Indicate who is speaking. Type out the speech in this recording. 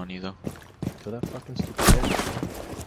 Speaker 1: on you though.
Speaker 2: Kill that fucking stupid bitch.